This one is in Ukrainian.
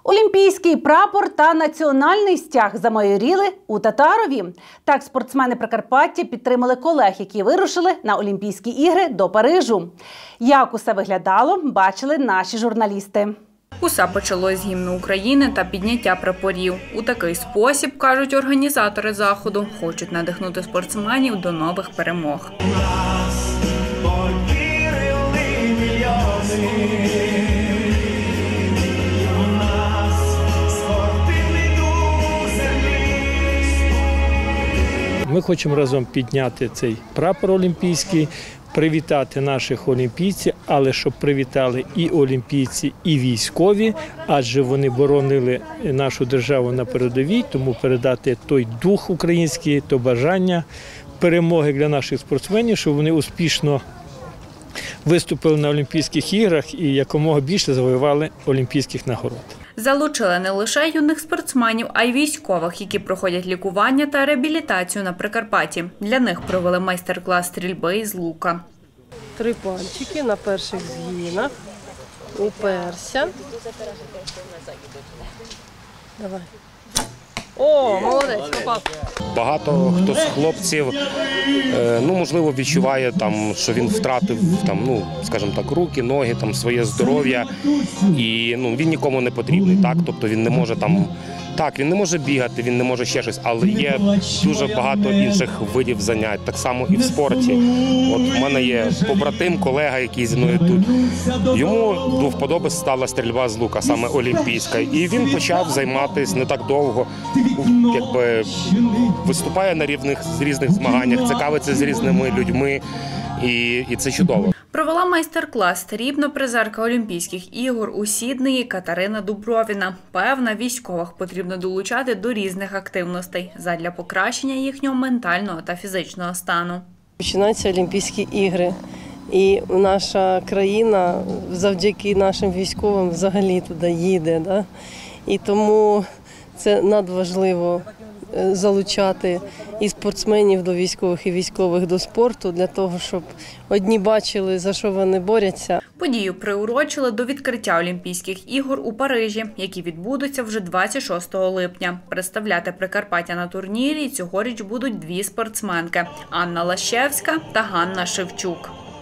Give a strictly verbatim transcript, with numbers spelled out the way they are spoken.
Олімпійський прапор та національний стяг замайоріли у Татарові. Так спортсмени Прикарпаття підтримали колег, які вирушили на Олімпійські ігри до Парижу. Як усе виглядало, бачили наші журналісти. Усе почалось з гімну України та підняття прапорів. У такий спосіб, кажуть організатори заходу, хочуть надихнути спортсменів до нових перемог. Ми хочемо разом підняти цей прапор олімпійський, привітати наших олімпійців, але щоб привітали і олімпійці, і військові, адже вони боронили нашу державу на передовій, тому передати той дух український, то бажання перемоги для наших спортсменів, щоб вони успішно виступили на Олімпійських іграх і якомога більше завоювали олімпійських нагород. Залучили не лише юних спортсменів, а й військових, які проходять лікування та реабілітацію на Прикарпатті. Для них провели майстер-клас стрільби із лука. Три пальчики на перших згинах. Уперся. Давай. О, молодець, попав. Багато хто з хлопців, ну, можливо, відчуває, там, що він втратив, там, ну, скажімо так, руки, ноги, там, своє здоров'я, і ну, він нікому не потрібний, так? Тобто він не може там, так, він не може бігати, він не може ще щось, але є дуже багато інших видів занять, так само і в спорті. От у мене є побратим, колега, який зі мною тут. Йому до вподоби стала стрільба з лука, саме олімпійська, і він почав займатися не так довго, якби виступає на різних, різних змаганнях, цікавиться з різними людьми, і, і це чудово. Провела майстер-клас срібна призерка Олімпійських ігор у Сіднеї Катерина Дубровіна. Певна, військових потрібно долучати до різних активностей задля покращення їхнього ментального та фізичного стану. Починаються Олімпійські ігри. І наша країна завдяки нашим військовим взагалі туди їде. Да? І тому це надважливо залучати і спортсменів до військових, і військових до спорту, для того, щоб одні бачили, за що вони борються. Подію приурочили до відкриття Олімпійських ігор у Парижі, які відбудуться вже двадцять шостого липня. Представляти Прикарпаття на турнірі цьогоріч будуть дві спортсменки – Анна Лащевська та Ганна Шевчук.